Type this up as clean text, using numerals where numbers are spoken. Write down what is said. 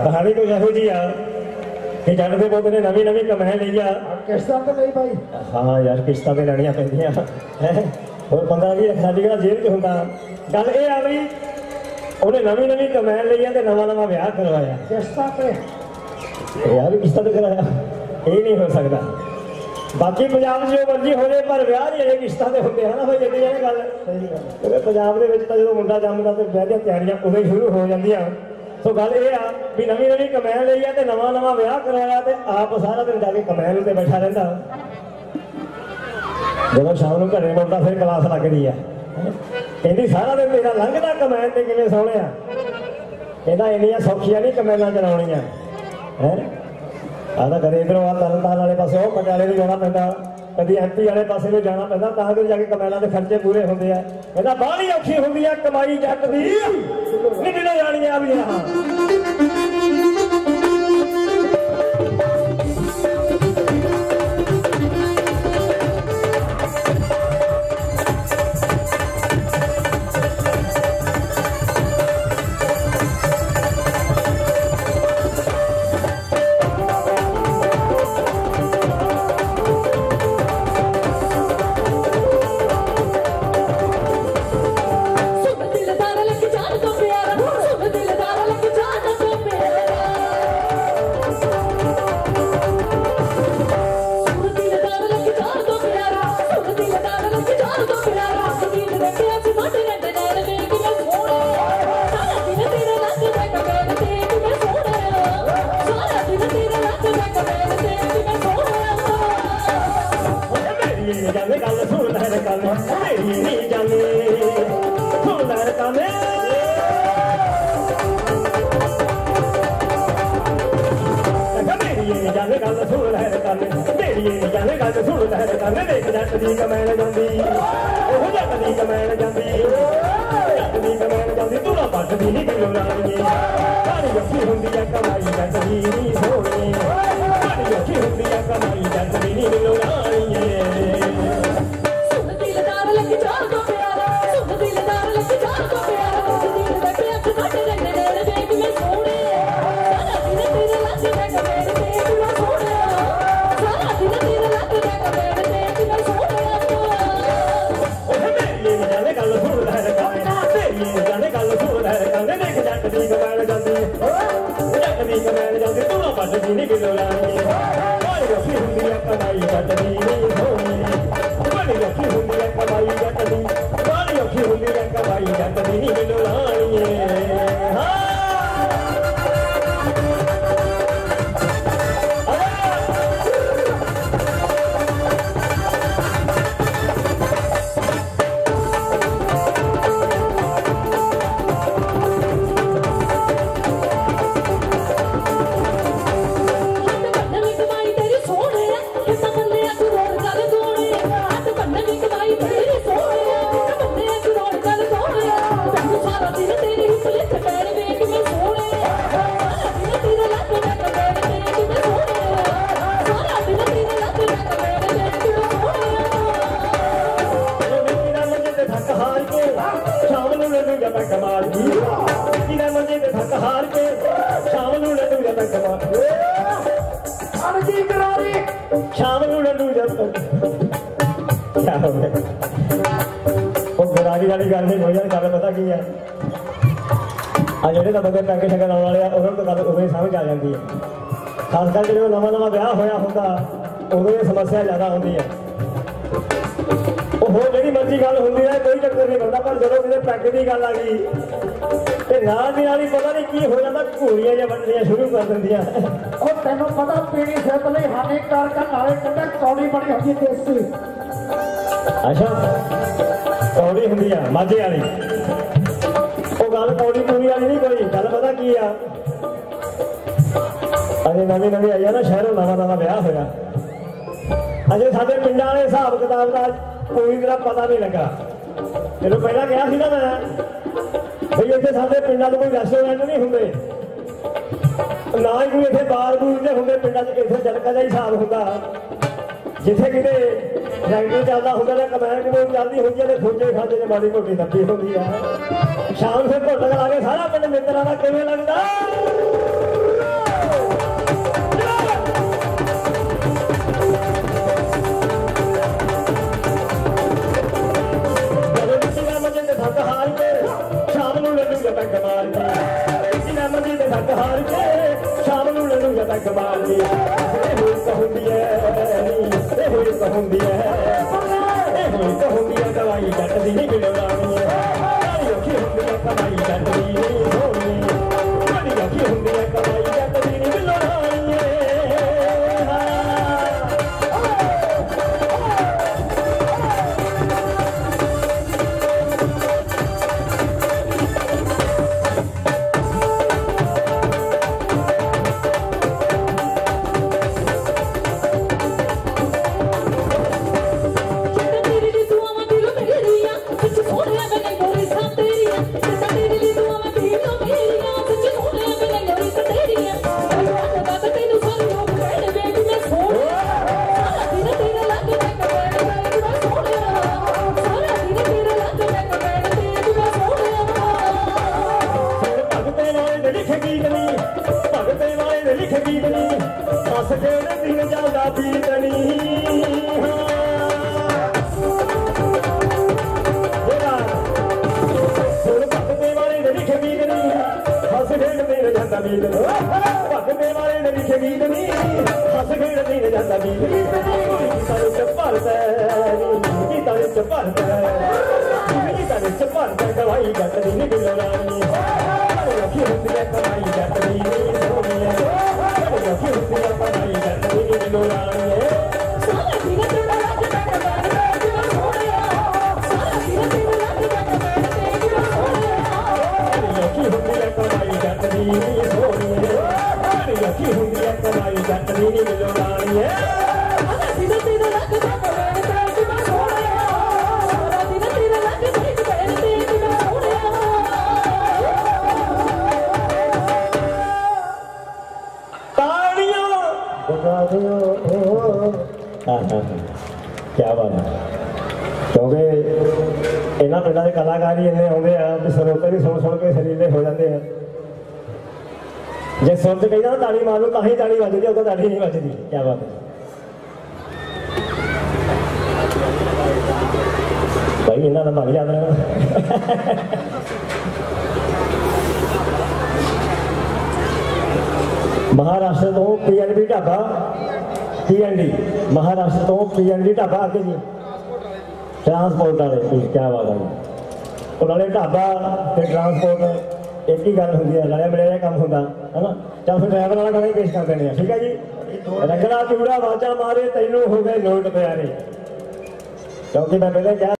कहानी कुछ यहो जी आ कि जट के पुत ने नवी नवी कमाई ली आ किस्तां ते नहीं भाई। हाँ यार किस्तां ते लैनियां पैंदियां और 15-20 लाख साडी जेब च हुंदा। गल ये आ बई उन्हें नवी नवी कमाई ली है नवा नवा विआह करवाया किस्तां ते यार किस्तां ते कराया ये नहीं हो सकता। बाकी पंजाब जो मर्जी हो जाए पर विआह नहीं अजे किस्तां ते हुंदे ना भाई इन्नी है गल। पंजाब दे विच तां जदों मुंडा जम्मदा ते विआह दी तैयारियां उदों ही शुरू हो जांदियां। सो गल ये आ भी नवी नवी कमाई ली है नवा नवा विआह करवाया ते आप सारा दिन जाके कमाई उत्ते बैठा रहिंदा। जदों शाम नूं घरे मुंडा फिर क्लास लगदी है कहती सारा दिन मेरा लंघदा कमाई ते किवें सोहणिया कहंदा इन्नियां सौखियां नहीं कमाइयां चलाउणियां है। आदा कदे इधरों आ तरनताਰਨ वाले पासे वो पटियाले भी जाना पैंदा कभी एमपी वाले पासे भी जाना पैंदा तां कि जाके कमाइयां दे खर्चे पूरे हुंदे आ। कहंदा बाहली औखी हुंदी आ कमाई जट दी निकले जाणियां भी हां। खासकर जो नवा नवा विआह होया होंदा उदों ये समस्या ज्यादा होंदी है। हो जी मर्जी गल होंदी है कोई चक्कर नहीं बनता पर जो किसी पैग की गल आ गई तो नाल दी नाल ही पता नहीं की हो जाता घूरियां या वंडनियां शुरू कर दिंदियां। तेनों पता पीढ़ी सेहत लई हानिकारक नाले कदे कौड़ी बड़ी होंदी देसी। अच्छा कौड़ी होंदी है माझे वाली वो गल कौड़ी पूरी वाली नहीं कोई गल पता की आ अजे नवी नवी आई है ना शहरों नवा नवा विआह होया अजे साडे पिंडां वाले हिसाब किताब का कोई मेरा पता नहीं लगा। जो पहला गया ना मैं भाई इतने साडे पिंडां कोई रेस्टोरेंट नहीं होंगे ना ही कोई इतने बार बूर नहीं होंगे पिंडां इतने झलका का हिसाब होंदा जिथे किते फैक्ट्री चलता होंगे ना कमैन कमून चलती होंगी तो खोजे खाते ने माड़ी मोटी दबी होंगी है शाम से घुट ला के सारा पिंड मित्रा का किवें लगदा। थक हार के शाम नूं लड़ूंगा तक मार के हुई कहूंदी है हुई कहूंदी है हुई कहूंदी है दवाई जट दी नहीं मिलवानी है औखी हुंदी है कमाई जट दी नहीं होनी बड़ी औखी हुंदी है कमाई जट दी नहीं मिलवानी है दवाई जट दी नहीं मिलवानी औखी हुंदी है कमाई जट दी नहीं होनी है औखी हुंदी है कमाई जट दी नहीं मिलवानी है औखी हुंदी है कमाई जट दी नहीं होनी है औखी हुंदी है कमाई जट दी नहीं मिलवानी है क्या बात है क्योंकि इन्होंने पिंडों के कलाकार ही इन्ने आते हैं भी सरोते भी सुन के शरीर हो जाते हैं जे सुर च कही ना ताली मार लो ताही ताली बजती है ताली नहीं बजती क्या बात है भाई इन्होंने भाग याद रहा महाराष्ट्र तो PNB ढाबा PND महाराष्ट्र तो PND ढाबा आगे जी ट्रांसपोर्ट वाले क्या बात है उन्होंने ढाबा ते ट्रांसपोर्ट एक ही गल होंगी है लड़िया मिलिया काम होंगे है ना चल फिर ड्राइवर वाला गाना ही पेश कर देने ठीक है जी रंगला चूड़ा वाचा मारे तैनू हो गए नोट प्यारे क्योंकि मैं पहले क्या